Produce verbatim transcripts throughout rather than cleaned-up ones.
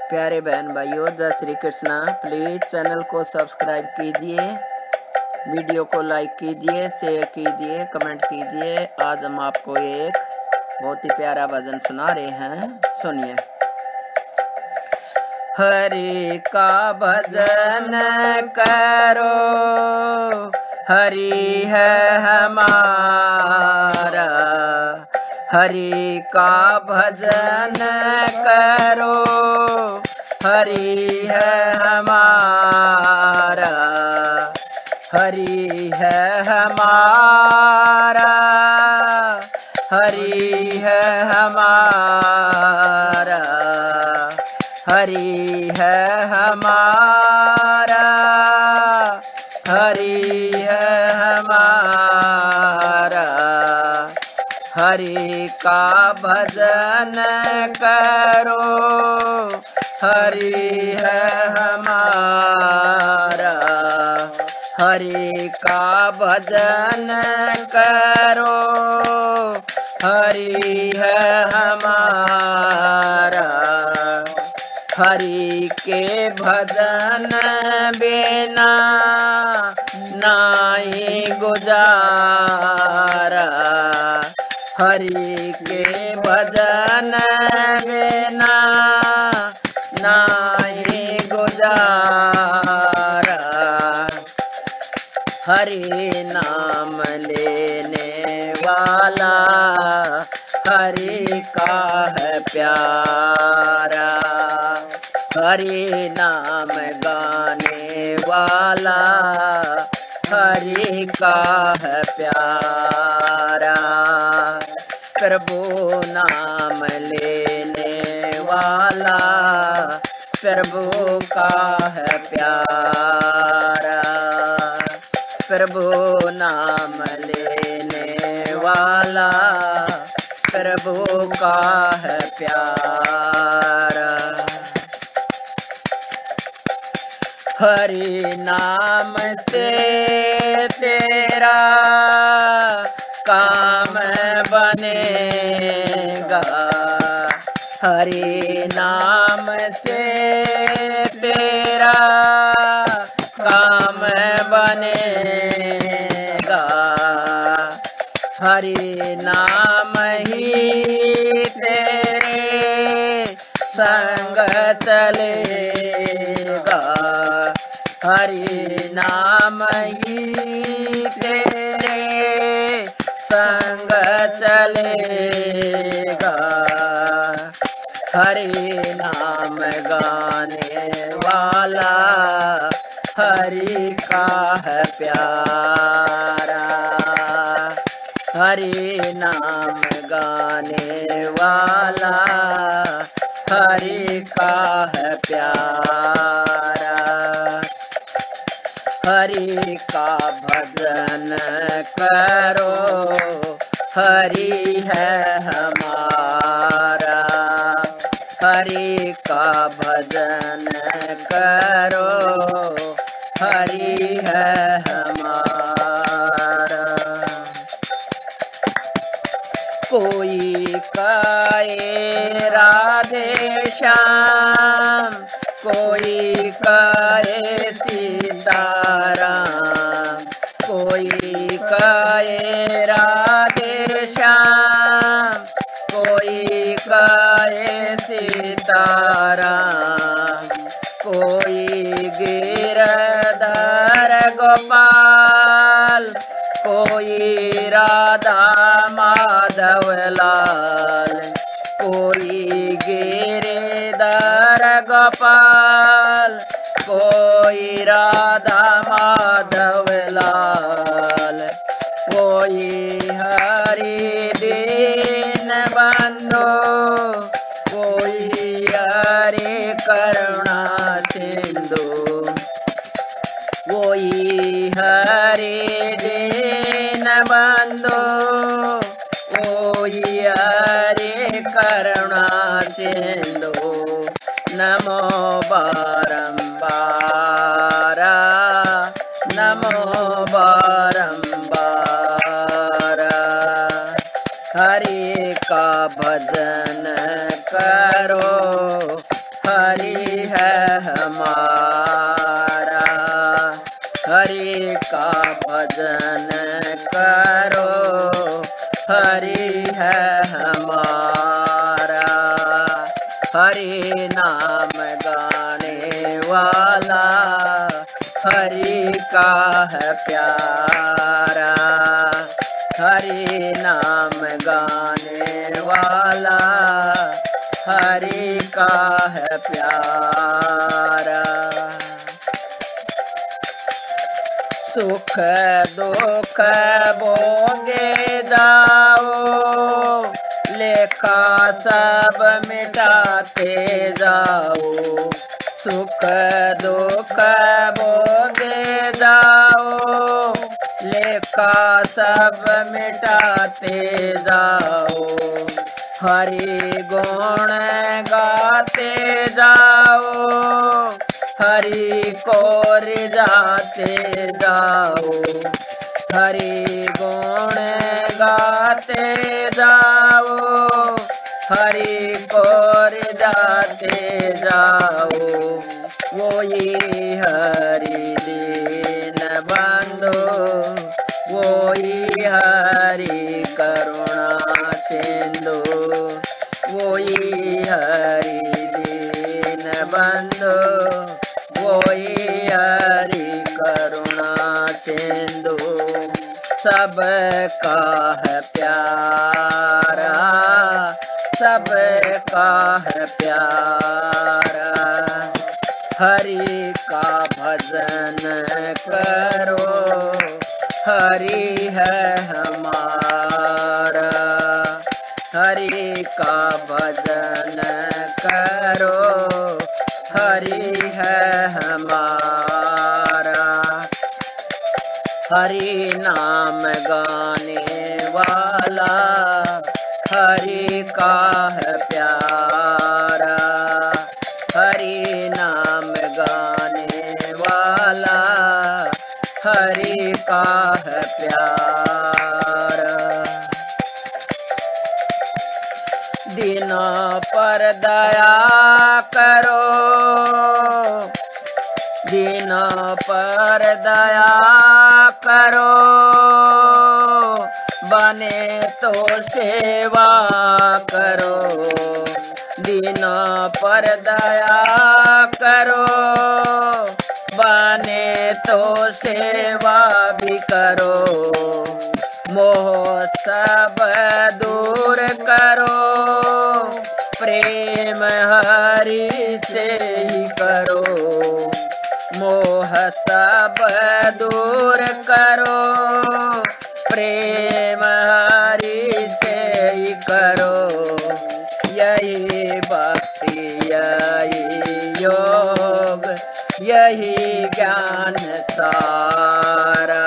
प्यारे बहन भाइयों, जय श्री कृष्णा। प्लीज़ चैनल को सब्सक्राइब कीजिए, वीडियो को लाइक कीजिए, शेयर कीजिए, कमेंट कीजिए। आज हम आपको एक बहुत ही प्यारा भजन सुना रहे हैं, सुनिए। हरि का भजन करो, हरि है हमारा। हरि का भजन करो, हरि है हमारा। हरि है हमारा, हरि है हमारा। हरि है हमारा, हरि है हमारा। हरि का भजन करो, हरि है हमारा। हरि का भजन करो, हरि है हमारा। हरि के भजन बिना नाहीं गुजारा। हरि के भजन बिना नाहीं गुजारा। हरि नाम लेने वाला हरि का है प्यारा। हरि नाम गाने वाला हरि का है प्यारा। प्रभु नाम लेने वाला प्रभु का है प्यारा। प्रभु नाम लेने वाला प्रभु का है प्यारा। हरि नाम से तेरा काम बनेगा। हरि नाम से तेरा काम बनेगा। हरि नाम ही तेरे संग चलेगा। हरि नाम ही तेरे संग चलेगा। हरि नाम गाने वाला हरि का है प्यारा। हरि नाम गाने वाला हरि का है प्यारा। हरि का भजन करो, हरि है हमारा। हरि का भजन करो, हरि है हमारा। कोई कहे राधे श्याम, कोई कहे सीताराम। कोई कहे राधे श्याम, कोई कहे सीताराम। कोई गिरधर गोपाल, कोई राधा माधव लाल। कोई गिरधर गोपाल, कोई राधा माधव लाल। कोई हरि दीन बंधु, कोई हरि करुणा सिंधु। कोई हरि दीन बंधु, कोई हरि करुणा सिंधु। नमो बारंबार, नमो बारंबार। हरि का भजन करो, हरि है हमारा। हरि का भजन करो, हरि है हमारा। हरि नाम गाने वाला हरि का है प्यारा। हरि नाम गाने वाला हरि का है प्यारा। सुख दुख भोगे जाओ, लेखा सब मिटाते जाओ। सुख दुख भोगे जाओ, लेखा सब मिटाते जाओ। हरि गुण गाते जाओ, हरि को रिझाते जाओ। हरि गुण गाते जाओ, हरि को रिझाते जाओ। वही हरि दीन बंधु, वही हरि करुणा सिंधु। वही हरि दीन बंधु, वही हरि करुणा सिंधु। सबका है प्यारा, सबका है प्यारा। हरि का भजन करो, हरि है हमारा। हरि का भजन करो, हरि है हमारा। हरि नाम गाने वाला हरि का है प्यारा। हरि नाम गाने वाला हरि का है प्यारा। दीनों पर दया करो, दीनों पर दया करो। बने तो सेवा करो, दीनों पर दया करो। बने तो सेवा भी करो। मोह सब दूर करो, प्रेम हरि से ही करो। मोह सब दूर करो, प्रेम हरि से ही करो। यही भक्ति यही योग, यही ज्ञान सारा।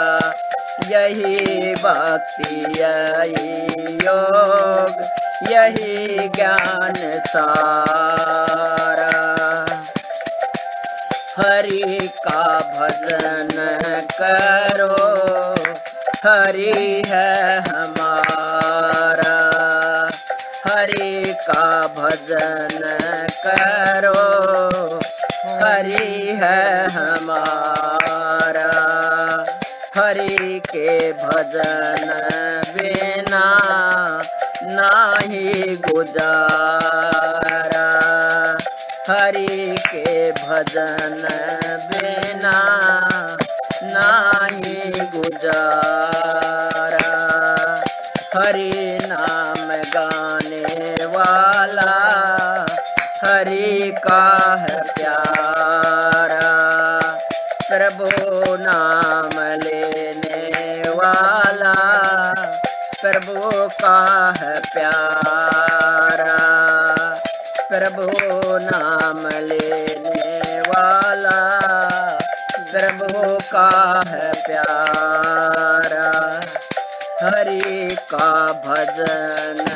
यही भक्ति यही योग, यही ज्ञान सारा। हरि का भजन करो, हरि है हमारा। हरि का भजन करो, हरि है हमारा। हरि के भजन बिना नाही गुजारा। हरि के भजन बिना नाही गुजारा। हरि नाम गाने वाला हरि का है प्यारा। प्रभु नाम लेने वाला प्रभु का है प्यारा। प्रभु नाम लेने वाला प्रभु का है प्यारा। हरि का भजन